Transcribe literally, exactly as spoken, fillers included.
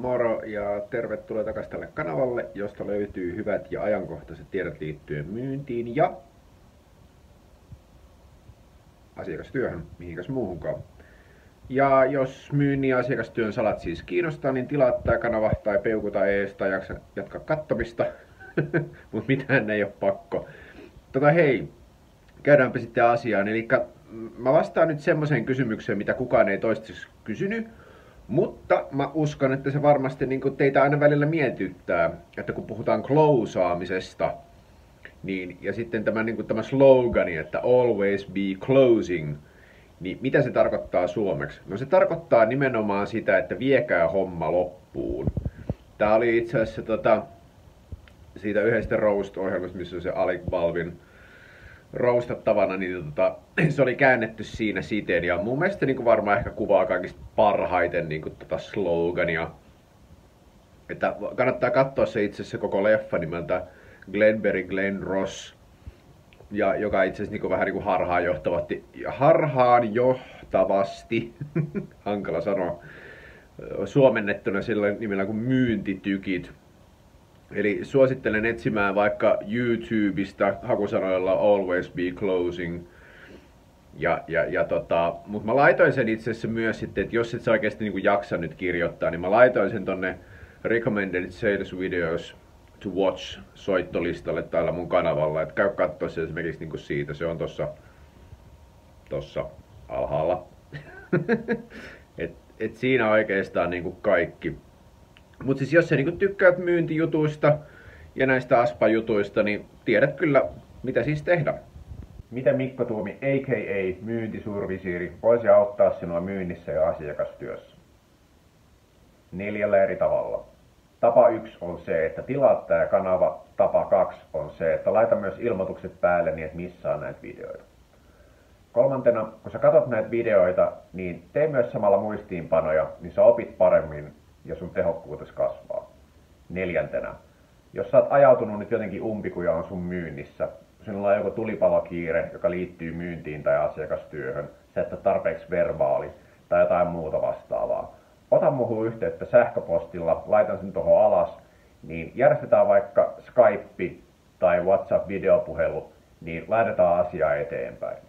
Moro ja tervetuloa takaisin tälle kanavalle, josta löytyy hyvät ja ajankohtaiset tiedot liittyen myyntiin ja asiakastyöhön, mihinkäs muuhunkaan. Ja jos myynnin ja asiakastyön salat siis kiinnostaa, niin tilaa tää kanava tai peukuta ees tai jaksa jatkaa kattomista, mutta mitään ei ole pakko. Tota hei, käydäänpä sitten asiaan. Eli mä vastaan nyt semmoiseen kysymykseen, mitä kukaan ei toistaiseksi kysynyt. Mutta mä uskon, että se varmasti niin teitä aina välillä mietityttää, että kun puhutaan closeaamisesta, niin, ja sitten tämä, niin tämä slogani, että always be closing, niin mitä se tarkoittaa suomeksi? No se tarkoittaa nimenomaan sitä, että viekää homma loppuun. Tää oli itse asiassa tota, siitä yhdestä roast-ohjelmasta, missä on se Alec Baldwin roustattavana, niin tota, se oli käännetty siinä siten, ja mun mielestä niin varmaan ehkä kuvaa kaikista parhaiten niin tota slogania. Että kannattaa katsoa se itse asiassa koko leffa nimeltä Glenberry Glen Ross, ja joka itse asiassa niin vähän niin harhaanjohtavasti, harhaanjohtavasti, hankala sanoa, suomennettuna sillä nimellä kuin myyntitykit. Eli suosittelen etsimään vaikka YouTubesta hakusanoilla always be closing. Ja, ja, ja tota, mutta mä laitoin sen itse asiassa myös sitten, että jos et sä oikeasti niin jaksa nyt kirjoittaa, niin mä laitoin sen tonne recommended sales videos to watch soittolistalle täällä mun kanavalla. Et käy kattoo se esimerkiksi niin siitä, se on tossa, tossa alhaalla. et, et siinä oikeastaan niin kaikki. Mutta siis jos sä niinku tykkäät myyntijutuista ja näistä aspa-jutuista, niin tiedät kyllä, mitä siis tehdä. Miten Mikko Tuomi, a k a. Myyntisurvisiiri, voisi auttaa sinua myynnissä ja asiakastyössä? Neljällä eri tavalla. Tapa yksi on se, että tilaat tää kanava. Tapa kaksi on se, että laita myös ilmoitukset päälle niin, että missaa näitä videoita. Kolmantena, kun sä katot näitä videoita, niin tee myös samalla muistiinpanoja, niin sä opit paremmin ja sun tehokkuutes kasvaa. Neljäntenä, jos sä oot ajautunut nyt jotenkin umpikujaan sun myynnissä, sinulla on joko tulipalokiire, joka liittyy myyntiin tai asiakastyöhön, sä et ole tarpeeksi verbaali tai jotain muuta vastaavaa, ota muuhun yhteyttä sähköpostilla, laitan sen tuohon alas, niin järjestetään vaikka Skype tai WhatsApp-videopuhelu, niin laitetaan asiaa eteenpäin.